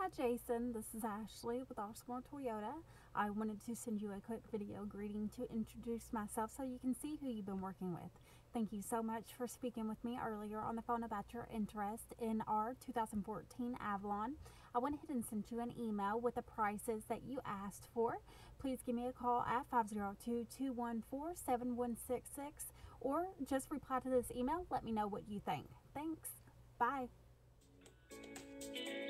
Hi Jason, this is Ashley with Oxmoor Toyota. I wanted to send you a quick video greeting to introduce myself so you can see who you've been working with. Thank you so much for speaking with me earlier on the phone about your interest in our 2014 Avalon. I went ahead and sent you an email with the prices that you asked for. Please give me a call at 502-214-7166 or just reply to this email. Let me know what you think. Thanks. Bye.